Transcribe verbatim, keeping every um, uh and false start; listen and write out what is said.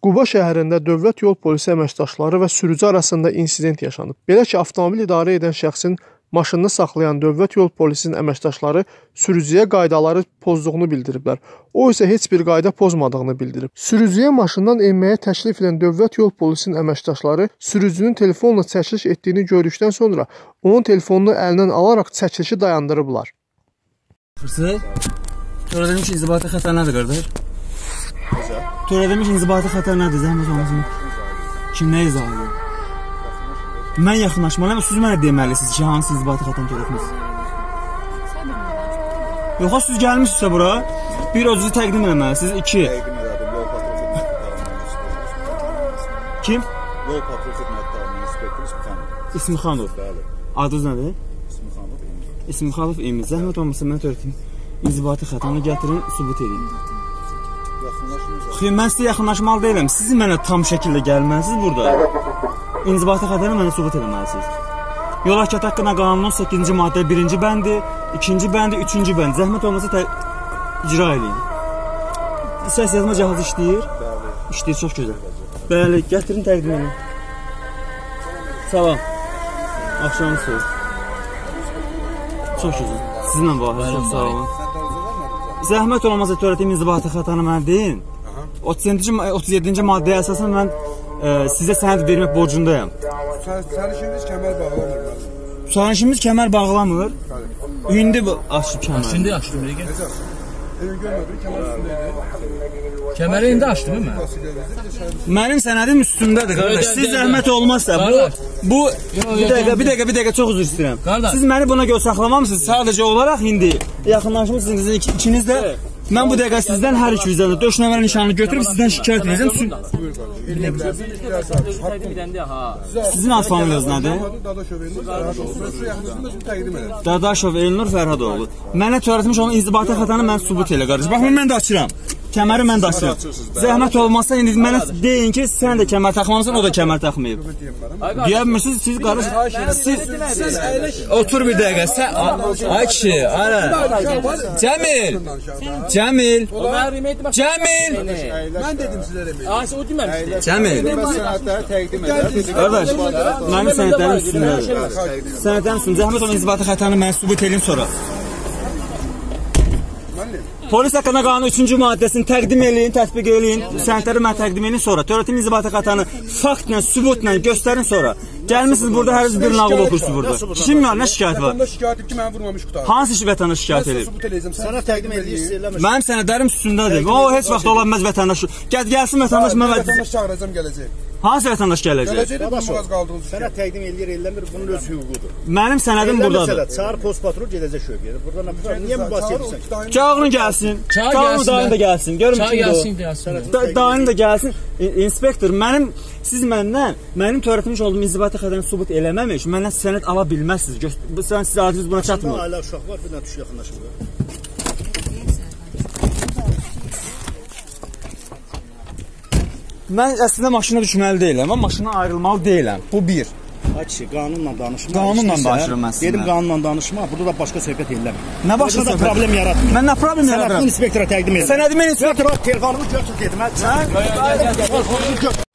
Quba şəhərində dövlət yol polisi əməkdaşları və sürücü arasında insident yaşanıb. Belə ki, avtomobil idarə edən şəxsin maşınını saxlayan dövlət yol polisinin əməkdaşları sürücüyə qaydaları pozduğunu bildiriblər. O isə heç bir qayda pozmadığını bildirib. Sürücüyə maşından enməyə təklif edən dövlət yol polisinin əməkdaşları sürücünün telefonla çəkiliş etdiyini gördükdən sonra onun telefonunu əlindən alaraq çəkilişi dayandırıblar. Sonra demiş inzibati xəta nədir qardaş? Sonra demiş inzibati xəta nədir? Zəhmət olmasın. Kim nə izah edir? Mən yaxınlaşmalıyam, siz mənə deməlisiniz ki, hansı inzibati xətanı törətmişsiniz? Yox, siz gəlmişsinizsə bura, bir özünüzü təqdim eləməlisiniz, iki. Kim? Yol patrul xidmətlərinin inspektoru İsmixanov. İsmixanov. Adınız nədir? İsmixanov İmiz. İsmixanov İmiz. Zəhmət olmasın, mən törəteyim. İnzibati xətanı gətirin, sübut edin. Xeyr, mən sizə yaxınlaşmalı deyiləm. Siz mənə tam şəkildə gəlməlisiniz burada. İnzibati xətanı mənə sübut eləməlisiniz. Yol hərəkəti haqqında qanunun səkkizinci maddə birinci bəndi, ikinci bəndi, üçüncü bəndi. Zəhmət olmasa icra edin. Səs yazma cihazı işləyir? Bəli. İşləyir, çox gözəl. Bəli, gətirin təqdim edin. Salam. Axşamınız xeyir. Çox gözəl. Sizinlə bağlı, çox sağ olun. Zəhmət olmasa törətdiyim inzibati xətanı mənə deyin. otuz yeddinci maddəyə əsasən mən e, sizə sənəd vermək borcundayam. Sərnişinimiz kəmər bağlamır. Sərnişinimiz kəmər bağlamır. İndi bu açıb kəmər. Şimdi açdım Rəqə. Evi görmədim, kəmər üstündəydi. Kəməri indi açdım mən. Mənim sənədim üstündədir qardaş. Siz zəhmət olmazsa bu bu bir dəqiqə, bir dəqiqə, bir dəqiqə çox üzr istəyirəm. Siz məni buna görə saxlamamısınız sadəcə olaraq indi yaxınlaşmısınız ikiniz də. Mən bu dəqiqə sizdən hər iki üzrəndə dörd nömrə nişanını götürüb sizdən şikayət edəcəm. Sizin ad familiyanız nədir? Dadaşov Elnur Fərhadoğlu. Mənə törətmiş olan inzibati xətanı mən sübut elə qardaş. Bax, mən də açıram. Kəməri mən də açıram. Zəhmət olmazsa indi mənə deyin ki, sən də kəmər taxmamısan, o da kəmər taxmayıb. Deyə bilmirsiniz, siz qardaş, siz otur bir dəqiqə. Sən ay kişi, ara. Cəmil. Cəmil. Cəmil. Mən dedim sizə demək. Aysə o deməmişdi. Cəmil. Sənədləri təqdim edər. Qardaş, mənim sənədlərim üstündədir. Sənədlərim üstündə. Zəhmət olan inzibati xətanı mən sübut edin sonra. Polis haqqında qanunun üçüncü maddəsini təqdim eləyin, tətbiq eləyin, sənədləri mən təqdim eləyin sonra. Törətdiyim inzibati xətanı faktla, sübutla göstərin sonra. Gəlmişsiniz burada, hər bir nağıl okursunuz burada. Kim var, nə şikayət var? Vətəndaş şikayət edib ki, mənə vurmamış qutarı. Hansı vətəndaş şikayət edib? Sənə təqdim edirsiniz. Mənim sənədlərim üstündədir. O, heç vaxt ola bilməz vətəndaş. Gəl, gəlsin vətəndaş, mən vətəndaş çağıracam, gələcək. Hansı vətəndaş gələcək? Gələcək, sənə təqdim eləyir, eləmir, bunun öz hüququdur. Mənim sənədim buradadır. Çağır post patrol gedəcək şöbiyyə. Burada niyə mübahisə edirsən? Çağırın gəlsin. Çağırın dayını da gəlsin. Görün ki, dayını da gəlsin. İnspektor, mənim, siz məndən, mənim törətmiş olduğum inzibati xətanı sübut eləməmiş, məndən sənəd ala bilməzsiniz. Sən siz adınız buna çatmır. Ailə uşaq var, bir dənə tuş yaxınlaşmır. Mən əslində maşına düşməli deyiləm, amma maşına ayrılmalı deyiləm. Bu bir. Ay kişi, qanunla danışma. Qanunla danışıram mən sizinlə. Dedim qanunla danışma, burada da başqa söhbət eləmir. Nə başqa söhbət? Burada problem yaratmır. Mən nə problem yaradıram? Sənədini inspektora təqdim edir. Sənədimi inspektora telefonumu götür dedim. Sən?